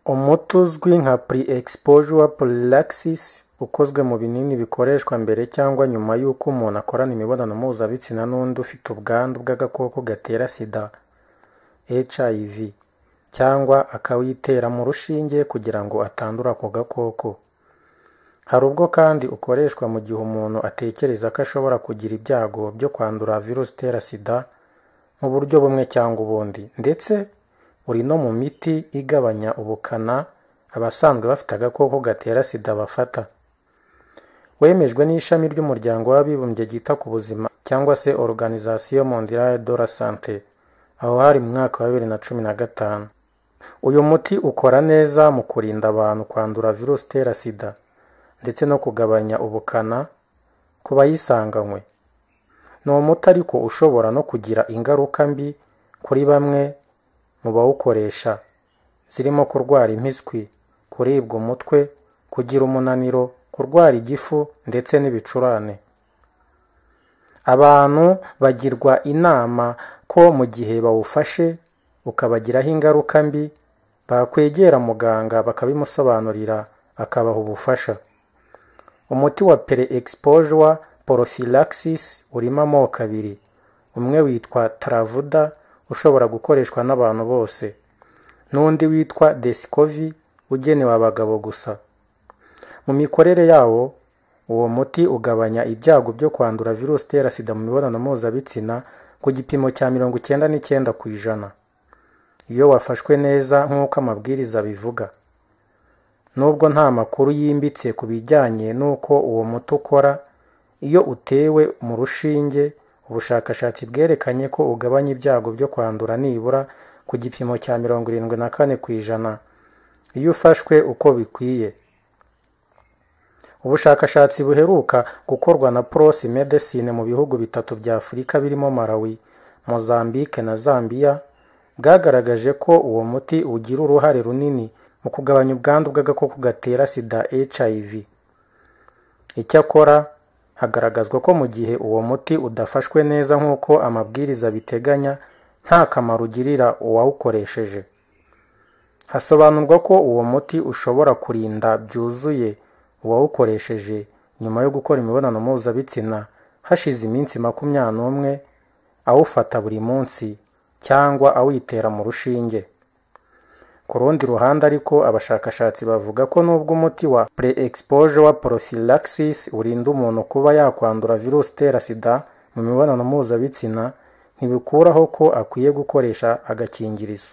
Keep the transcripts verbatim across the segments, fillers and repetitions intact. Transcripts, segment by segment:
Umuti uzwi nka pre-exposure prophylaxis ukozwe mu binini bikoreshwa mbere cyangwa nyuma y'uko umuntu akorana imibonano mpuzabitsina n'undi ufite ubwandu bw'agakoko gatera sida H I V cyangwa akawitera mu rushinge kugira ngo atandura ako gakoko. Hari ubwo kandi ukoreshwa mu gihe umuntu atekereza ko ashobora kugira ibyago byo kwandura virusi itera sida mu buryo bumwe cyangwa ubundi, ndetse uri no mu miti igabanya ubukana abasanzwe bafite agakoko gatera sida bafata. Wemejwe n'ishami ry'umuryango w'abibumbye ryita ku buzima cyangwa se Organisation Mondiale de la Santé, aho hari mu mwaka wa bibiri na cumi na gatanu. Uyu muti ukora neza mu kurinda abantu kwandura virusi itera sida ndetse no kugabanya ubukana ku bayisanganywe. Ni umuti ariko ushobora no kugira ingaruka mbi kuri bamwe mu bawukoresha, zirimo kurwara impiswi, kuribwa umutwe, kugira umunaniro, kurwara igifu ndetse n'ibicurane. Abantu bagirwa inama ko mu gihe bawufashe ukabagiraho ingaruka mbi bakwegera muganga bakabimusobanurira akabaha ubufasha. Umuti wa pre-exposure prophylaxis urimo amoko abiri. Umwe witwa Travuda ushobora gukoreshwa n'abantu bose, n'undi witwa Descovy ugenewe abagabo gusa. Mu mikorere yawo, uwo muti ugabanya ibyago byo kwandura virusi itera sida mu mibonano mpuzabitsina ku gipimo cya mirongo icyenda n'icyenda ku ijana iyo wafashwe neza nk'uko amabwiriza bivuga. Nubwo nta makuru yimbitse ku bijyanye n'uko uwo muti ukora, iyo utewe mu rushinge, ubushakashatsi bwerekanye ko ugabanya ibyago byo kwandura nibura ku gipimo cya mirongo irindwi na kane ku ijana iyo ufashwe uko bikwiye. Ubushakashatsi buheruka gukorwa na Pros Medicine mu bihugu bitatu bya Afurika birimo Malawi, Mozambique na Zambia bwagaragaje ko uwo muti ugira uruhare runini mu kugabanya ubwandu bw'agakoko gatera sida H I V. Icyakora hagaragazwa ko mu gihe uwo muti udafashwe neza nk'uko amabwiriza biteganya, nta kamaro ugirira uwawukoresheje. Hasobanurwa ko uwo muti ushobora kurinda byuzuye uwawukoresheje nyuma yo gukora imibonano mpuzabitsina hashize iminsi makumyabiri n'umwe, awufata buri munsi cyangwa awitera mu rushinge. Ku rundi ruhande ariko, abashakashatsi bavuga ko nubwo umuti wa pre-exposure prophylaxis urinda umuntu kuba yakwandura virusi itera sida mu mibonano mpuzabitsina, ntibikuraho ko akwiye gukoresha agakingirizo.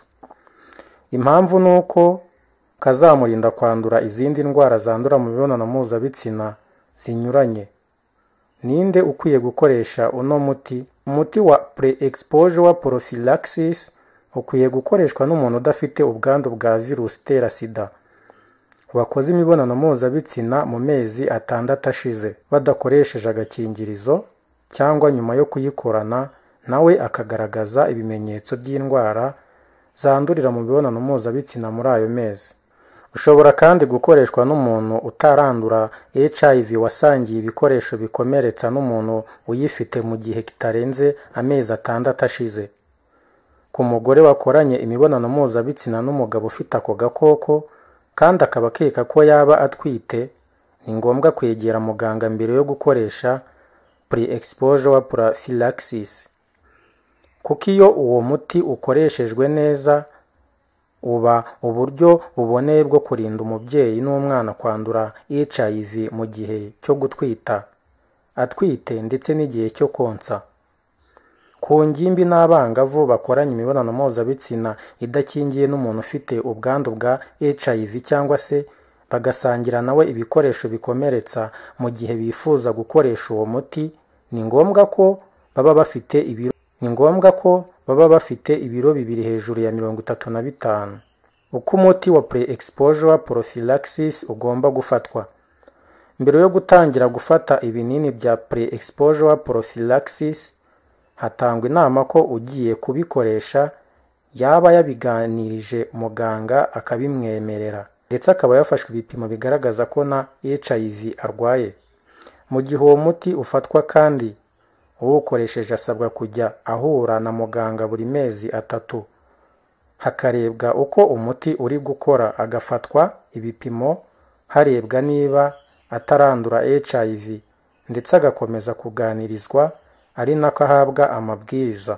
Impamvu ni uko kazamurinda kwandura izindi ndwara zandura mu mibonano mpuzabitsina zinyuranye. Ninde ukwiye gukoresha uno muti? Umuti wa pre-exposure prophylaxis ukwiye gukoreshwa n'umuntu udafite ubwandu bwa virusi itera sida, wakoze imibonano mpuzabitsina mu mezi atandatu ashize badakoresheje agakingirizo, cyangwa nyuma yo kuyikorana nawe akagaragaza ibimenyetso by'indwara zandurira mu mibonano mpuzabitsina muri ayo mezi. Ushobora kandi gukoreshwa n'umuntu utarandura H I V wasangiye ibikoresho bikomeretsa n'umuntu uyifite mu gihe kitarenze amezi atandatu ashize. Ku mugore wakoranye imibonano mpuzabitsina n'umugabo ufite ako gakoko kandi akaba akeka ko yaba atwite, ni ngombwa kwegera muganga mbere yo gukoresha pre-exposure prophylaxis, kuko iyo uwo muti ukoreshejwe neza uba uburyo buboneye bwo kurinda umubyeyi n'umwana kwandura H I V mu gihe cyo gutwita, atwite ndetse n'igihe cyo konsa. Ku ngimbi n'abangavu bakoranye imibonano mpuzabitsina idakingiye n'umuntu ufite ubwandu bwa H I V cyangwa se bagasangira nawe ibikoresho bikomeretsa mu gihe bifuza gukoresha uwo muti, ni ngombwa ko baba bafite ibiro ni ngombwa ko baba bafite ibiro bibiri hejuru ya mirongo itatu na bitanu. Uko umuti wa pre-exposure prophylaxis ugomba gufatwa. Mbere yo gutangira gufata ibinini bya pre-exposure prophylaxis, hatangwa inama ko ugiye kubikoresha yaba yabiganirije muganga akabimwemerera, ndetse akaba yafashwe ibipimo bigaragaza ko na H I V arwaye. Mu gihe uwo muti ufatwa kandi uwukoresheje asabwa kujya ahura na muganga buri mezi atatu hakarebwa uko umuti uri gukora, agafatwa ibipimo harebwa niba atarandura H I V ndetse agakomeza kuganirizwa ari nako ahabwa amabwiriza.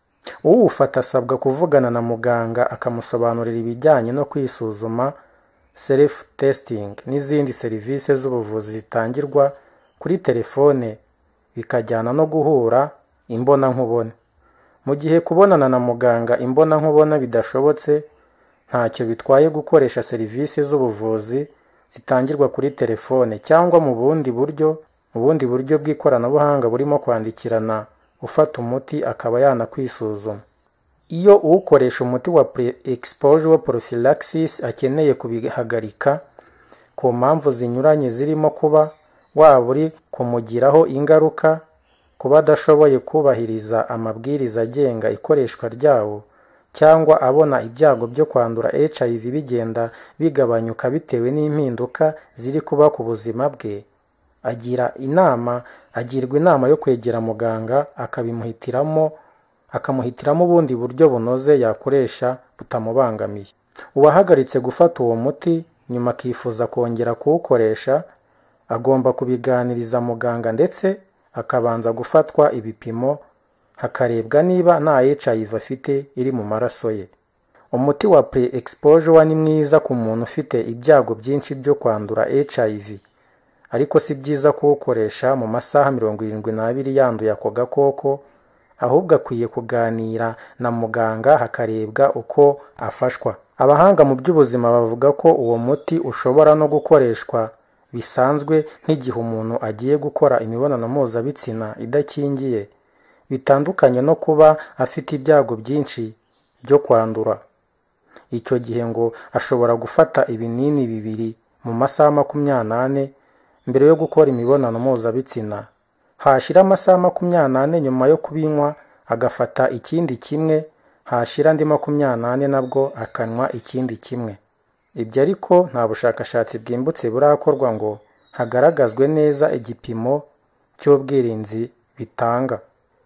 Uwufata asabwa kuvugana na muganga akamusobanurira ibijyanye no kwisuzuma, self testing n'izindi serivisi z'ubuvuzi zitangirwa kuri telefone, bikajyana no guhura imbona nkubone. Mu gihe kubonana na muganga imbona nkubone bidashobotse, ntacyo bitwaye gukoresha serivisi z'ubuvuzi zitangirwa kuri telefone cyangwa mu bundi buryo mu bundi buryo bw'ikoranabuhanga burimo kwandikirana ufata umuti akaba yanakwisuzuma. Iyo ukoresha umuti wa pre-exposure prophylaxis akeneye kubihagarika ku mpamvu zinyuranye zirimo kuba waba uri kumugiraho ingaruka, kuba adashoboye kubahiriza amabwiriza agenga ikoreshwa ryawo, cyangwa abona ibyago byo kwandura H I V bigenda bigabanyuka bitewe n'impinduka ziri kuba ku buzima bwe, agira inama agirwa inama yo kwegera muganga akabimuhitiramo akamuhitiramo ubundi buryo bunoze yakoresha butamubangamiye. Uwahagaritse gufata uwo muti nyuma akifuza kongera kuwukoresha agomba kubiganiriza muganga ndetse akabanza gufatwa ibipimo hakarebwa niba nta H I V afite iri mu maraso ye. Umuti wa pre-exposure ni mwiza ku muntu ufite ibyago byinshi byo kwandura H I V, ariko si byiza kuwukoresha mu masaha mirongo irindwi n'abiri yanduye ako gakoko, ahubwo akwiye kuganira na muganga hakarebwa uko afashwa. Abahanga mu by'ubuzima bavuga ko uwo muti ushobora no gukoreshwa bisanzwe nk'igihe umuntu agiye gukora imibonano mpuzabitsina idakingiye, bitandukanye no kuba afite ibyago byinshi byo kwandura. Icyo gihe ngo ashobora gufata ibinini bibiri mu masaha makumyabiri n'ane mbere yo gukora imibonano mpuzabitsina, hashira amasaha makumyabiri n'ane nyuma yo kubinywa agafata ikindi kimwe, hashira andi makumyabiri n'ane nabwo akanywa ikindi kimwe. Ibyo ariko nta bushakashatsi bwimbutse burakorwa ngo hagaragazwe neza igipimo cy'ubwirinzi bitanga.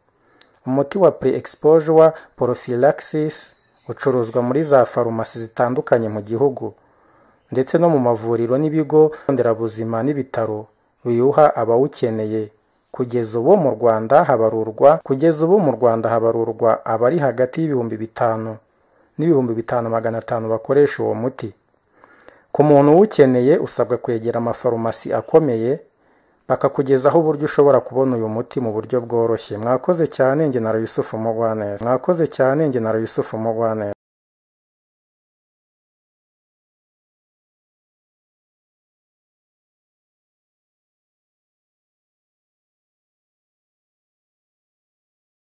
Umuti wa pre-exposure prophylaxis ucuruzwa muri za farumasi zitandukanye mu gihugu ndetse no mu mavuriro n'ibigo nderabuzima n'ibitaro biwuha abawukeneye. Kugeza ubu mu Rwanda habarurwa kugeza ubu mu Rwanda habarurwa abari hagati y'ibihumbi bitanu n'ibihumbi bitanu magana atanu bakoresha uwo muti. Ku muntu uwukeneye usabwa kwegera amafarumasi akomeye bakakugezaho uburyo ushobora kubona uyu muti mu buryo bworoshye. Mwakoze cyane, njye na Yusufu Mugwaneza. Mwakoze cyane, njye na Yusufu Mugwaneza.